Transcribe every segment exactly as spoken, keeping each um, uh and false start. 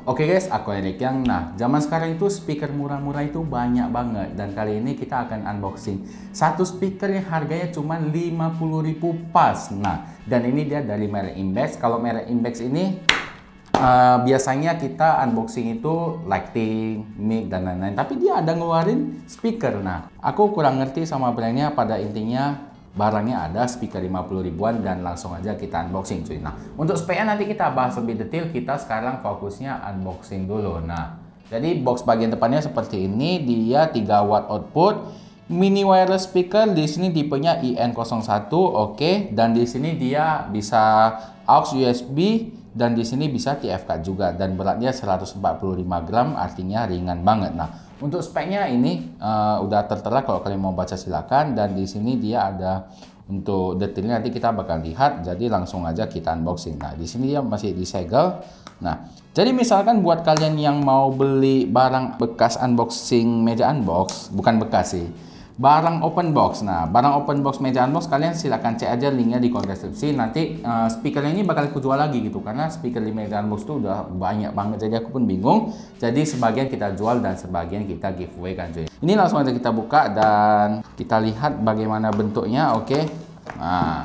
Oke guys, aku Erik yang. Nah, zaman sekarang itu speaker murah-murah itu banyak banget. Dan kali ini kita akan unboxing satu speaker yang harganya cuma lima puluh ribu pas. Nah, dan ini dia dari merek Imbes. Kalau merek Imbes ini uh, biasanya kita unboxing itu lighting, mic, dan lain-lain. Tapi dia ada ngeluarin speaker. Nah, aku kurang ngerti sama brandnya. Pada intinya barangnya ada, speaker lima puluh ribuan, dan langsung aja kita unboxing cuy. Nah, untuk speknya nanti kita bahas lebih detail. Kita sekarang fokusnya unboxing dulu. Nah, jadi box bagian depannya seperti ini. Dia tiga watt output, mini wireless speaker. Di sini tipenya I N nol satu, oke. Okay. Dan di sini dia bisa aux U S B, dan di sini bisa T F K juga, dan beratnya seratus empat puluh lima gram, artinya ringan banget. Nah, untuk speknya ini uh, udah tertera, kalau kalian mau baca silakan. Dan di sini dia ada untuk detailnya, nanti kita bakal lihat. Jadi langsung aja kita unboxing. Nah, di sini dia masih disegel. Nah, jadi misalkan buat kalian yang mau beli barang bekas unboxing meja unbox, bukan bekas sih, barang open box. Nah, barang open box meja unbox, kalian silahkan cek aja linknya di kolom deskripsi. Nanti uh, speakernya ini bakal aku jual lagi gitu, karena speaker di meja unbox tuh udah banyak banget, jadi aku pun bingung. Jadi sebagian kita jual dan sebagian kita giveaway kan cuy. Ini langsung aja kita buka dan kita lihat bagaimana bentuknya. Oke. Okay. Nah,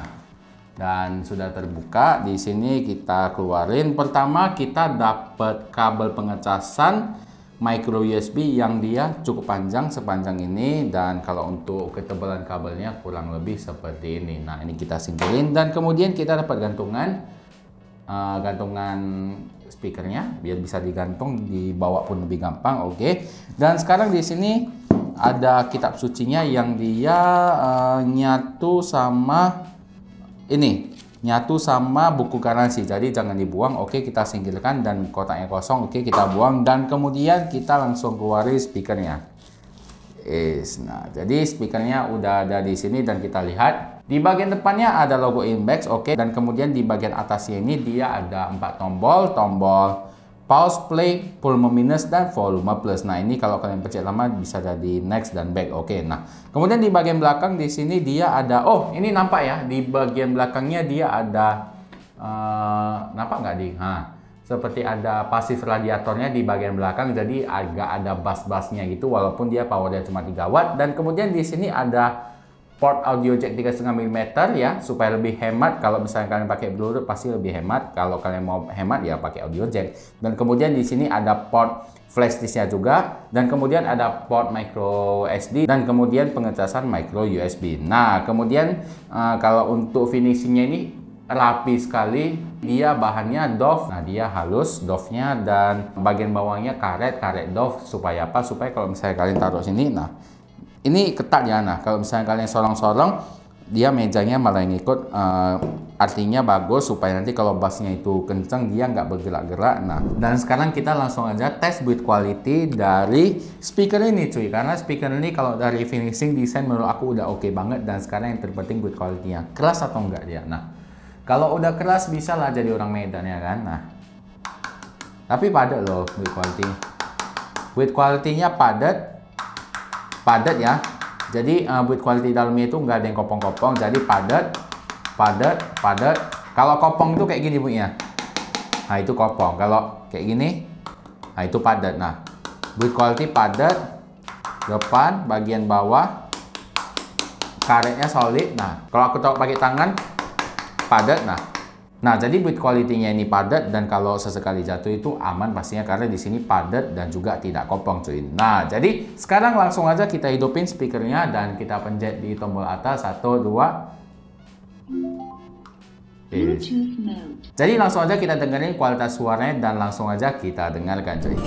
dan sudah terbuka. Di sini kita keluarin. Pertama kita dapat kabel pengecasan micro U S B yang dia cukup panjang, sepanjang ini. Dan kalau untuk ketebalan kabelnya kurang lebih seperti ini. Nah, ini kita simpulin. Dan kemudian kita dapat gantungan uh, gantungan speakernya, biar bisa digantung, dibawa pun lebih gampang. Oke. Okay. Dan sekarang di sini ada kitab sucinya yang dia uh, nyatu sama ini, nyatu sama buku garansi, jadi jangan dibuang. Oke, kita singkirkan, dan kotaknya kosong. Oke, kita buang, dan kemudian kita langsung keluarin speakernya. Is, nah, jadi speakernya udah ada di sini, dan kita lihat di bagian depannya ada logo Imbes. Oke, dan kemudian di bagian atasnya ini dia ada empat tombol, tombol pause, play, volume minus, dan volume plus. Nah, ini kalau kalian pencet lama bisa jadi next dan back. Oke. Nah, kemudian di bagian belakang di sini dia ada, oh ini nampak ya, di bagian belakangnya dia ada uh, nampak nggak di? Nah, seperti ada pasif radiatornya di bagian belakang, jadi agak ada bass-bassnya gitu, walaupun dia powernya cuma tiga watt. Dan kemudian di sini ada port audio jack tiga koma lima milimeter ya, supaya lebih hemat. Kalau misalnya kalian pakai Bluetooth pasti lebih hemat. Kalau kalian mau hemat ya pakai audio jack. Dan kemudian di sini ada port flash disknya juga, dan kemudian ada port micro S D, dan kemudian pengecasan micro U S B. Nah, kemudian uh, kalau untuk finishingnya ini rapi sekali. Dia bahannya doff. Nah, dia halus doffnya, dan bagian bawahnya karet karet doff. Supaya apa? Supaya kalau misalnya kalian taruh sini, nah ini ketat ya. Nah, kalau misalnya kalian sorong-sorong, dia mejanya malah ngikut. Uh, artinya bagus, supaya nanti kalau bassnya itu kenceng, dia nggak bergerak-gerak. Nah, dan sekarang kita langsung aja tes build quality dari speaker ini cuy. Karena speaker ini kalau dari finishing desain menurut aku udah oke okay banget. Dan sekarang yang terpenting build quality-nya keras atau enggak dia. Nah, kalau udah keras bisa lah jadi orang Medan ya kan. Nah, tapi padat loh build quality. Build quality-nya padat. Padat ya, jadi uh, build quality dalamnya itu nggak ada yang kopong-kopong, jadi padat, padat, padat. Kalau kopong itu kayak gini bunyinya, nah itu kopong. Kalau kayak gini, nah itu padat. Nah, build quality padat, depan, bagian bawah, karetnya solid. Nah, kalau aku tahu pakai tangan, padat. Nah, nah jadi build quality-nya ini padat, dan kalau sesekali jatuh itu aman pastinya, karena di sini padat dan juga tidak kopong cuy. Nah, jadi sekarang langsung aja kita hidupin speakernya, dan kita pencet di tombol atas satu dua. Jadi langsung aja kita dengerin kualitas suaranya, dan langsung aja kita dengarkan cuy.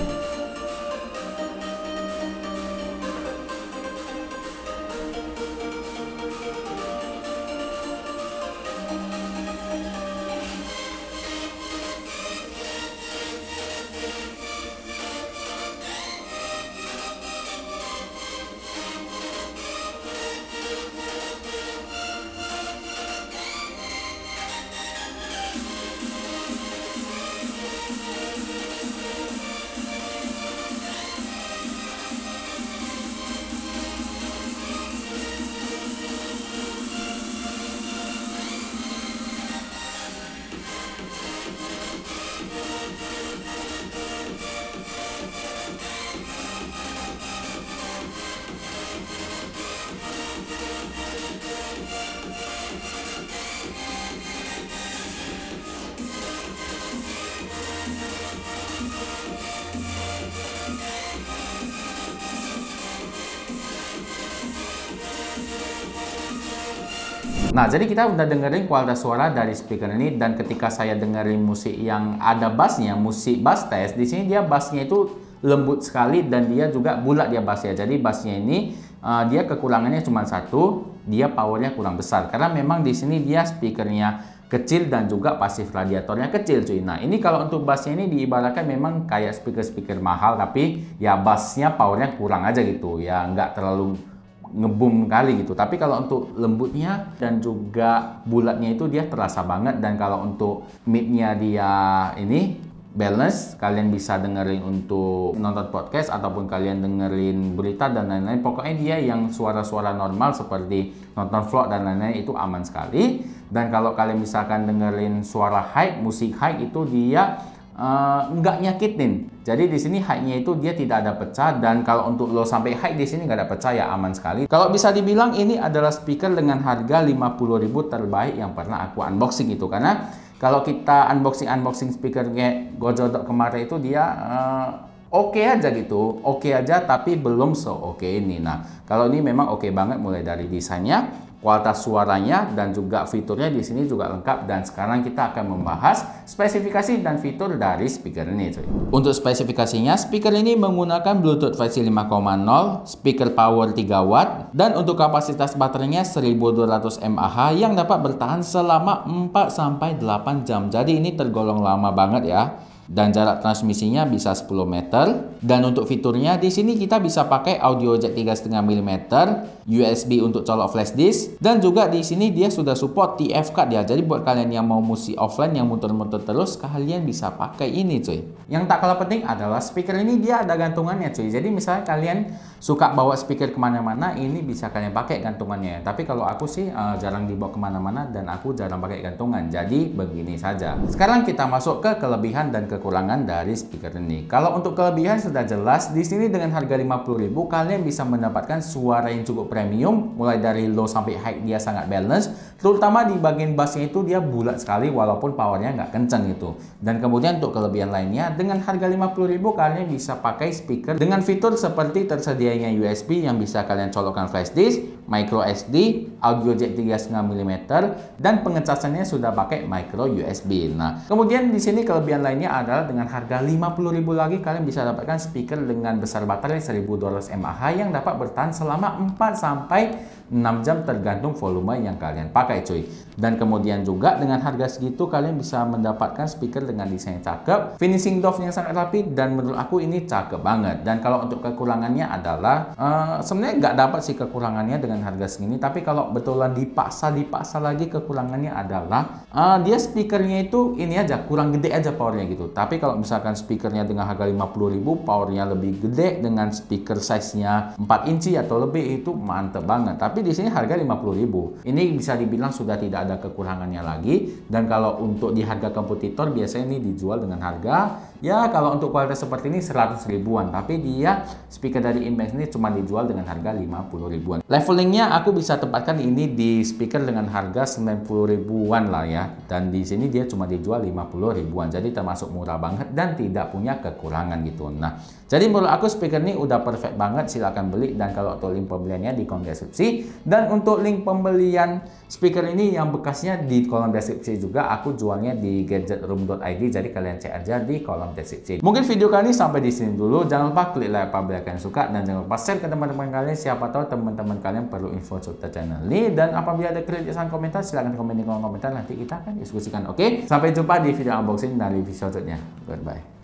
Nah, jadi kita udah dengerin kualitas suara dari speaker ini, dan ketika saya dengerin musik yang ada bassnya, musik bass test, di sini dia bassnya itu lembut sekali dan dia juga bulat dia bassnya. Jadi bassnya ini uh, dia kekurangannya cuma satu, dia powernya kurang besar karena memang di sini dia speakernya kecil dan juga pasif radiatornya kecil cuy. Nah, ini kalau untuk bassnya ini diibaratkan memang kayak speaker-speaker mahal, tapi ya bassnya powernya kurang aja gitu ya, nggak terlalu ngebum kali gitu. Tapi kalau untuk lembutnya dan juga bulatnya itu dia terasa banget. Dan kalau untuk midnya dia ini balance, kalian bisa dengerin untuk nonton podcast ataupun kalian dengerin berita dan lain-lain. Pokoknya dia yang suara-suara normal seperti nonton vlog dan lain-lain itu aman sekali. Dan kalau kalian misalkan dengerin suara high, musik high itu dia uh, nggak nyakitin. Jadi di sini high-nya itu dia tidak ada pecah, dan kalau untuk low sampai high di sini nggak ada pecah ya, aman sekali. Kalau bisa dibilang ini adalah speaker dengan harga lima puluh ribu terbaik yang pernah aku unboxing itu, karena kalau kita unboxing-unboxing speaker kayak Gojodok kemarin itu dia uh, oke okay aja gitu, oke okay aja tapi belum so oke okay ini. Nah, kalau ini memang oke okay banget, mulai dari desainnya, kualitas suaranya, dan juga fiturnya di sini juga lengkap. Dan sekarang kita akan membahas spesifikasi dan fitur dari speaker ini cuy. Untuk spesifikasinya, speaker ini menggunakan Bluetooth versi lima koma nol, speaker power tiga watt, dan untuk kapasitas baterainya seribu dua ratus mAh yang dapat bertahan selama empat sampai delapan jam. Jadi ini tergolong lama banget ya. Dan jarak transmisinya bisa sepuluh meter. Dan untuk fiturnya di sini kita bisa pakai audio jack tiga koma lima milimeter, U S B untuk colok flash disk, dan juga di sini dia sudah support T F card ya. Jadi buat kalian yang mau musik offline yang muter-muter terus, kalian bisa pakai ini cuy. Yang tak kalah penting adalah speaker ini dia ada gantungannya cuy. Jadi misalnya kalian suka bawa speaker kemana-mana, ini bisa kalian pakai gantungannya. Tapi kalau aku sih uh, jarang dibawa kemana-mana dan aku jarang pakai gantungan. Jadi begini saja. Sekarang kita masuk ke kelebihan dan kekurangan dari speaker ini. Kalau untuk kelebihan sudah jelas, di sini dengan harga lima puluh ribu kalian bisa mendapatkan suara yang cukup premium, mulai dari low sampai high dia sangat balance. Terutama di bagian bassnya itu dia bulat sekali walaupun powernya nggak kencang gitu. Dan kemudian untuk kelebihan lainnya, dengan harga lima puluh ribu kalian bisa pakai speaker dengan fitur seperti tersedianya U S B yang bisa kalian colokkan flash disk, micro S D, audio jack tiga koma lima milimeter, dan pengecasannya sudah pakai micro U S B. Nah, kemudian di sini kelebihan lainnya adalah dengan harga lima puluh ribu lagi kalian bisa dapatkan speaker dengan besar baterai seribu dua ratus mAh yang dapat bertahan selama empat sampai enam jam tergantung volume yang kalian pakai cuy. Dan kemudian juga dengan harga segitu kalian bisa mendapatkan speaker dengan desain yang cakep, finishing doff yang sangat rapi, dan menurut aku ini cakep banget. Dan kalau untuk kekurangannya adalah uh, sebenarnya nggak dapat sih kekurangannya dengan harga segini, tapi kalau betulan dipaksa dipaksa lagi kekurangannya adalah uh, dia speakernya itu ini aja kurang gede aja powernya gitu. Tapi kalau misalkan speakernya dengan harga lima puluh ribu powernya lebih gede dengan speaker size-nya empat inci atau lebih, itu mantep banget. Tapi di sini harga lima puluh ribu. Ini bisa dibilang sudah tidak ada kekurangannya lagi. Dan kalau untuk di harga kompetitor biasanya ini dijual dengan harga ya kalau untuk kualitas seperti ini seratus ribuan. Tapi dia speaker dari Inmax ini cuma dijual dengan harga lima puluh ribuan. Levelingnya aku bisa tempatkan ini di speaker dengan harga sembilan puluh ribuan lah ya. Dan di sini dia cuma dijual lima puluh ribuan. Jadi termasuk murah banget dan tidak punya kekurangan gitu. Nah, jadi menurut aku speaker ini udah perfect banget, silahkan beli. Dan kalau untuk link pembeliannya di kolom deskripsi. Dan untuk link pembelian speaker ini yang bekasnya di kolom deskripsi juga, aku jualnya di gadget room dot I D. Jadi kalian cek aja di kolom deskripsi. Mungkin video kali ini sampai di sini dulu. Jangan lupa klik like apabila kalian suka, dan jangan lupa share ke teman-teman kalian. Siapa tahu teman-teman kalian perlu info seputar channel ini. Dan apabila ada kritik dan komentar, silahkan komen di kolom komentar. Nanti kita akan diskusikan. Oke, sampai jumpa di video unboxing dan review selanjutnya. Goodbye.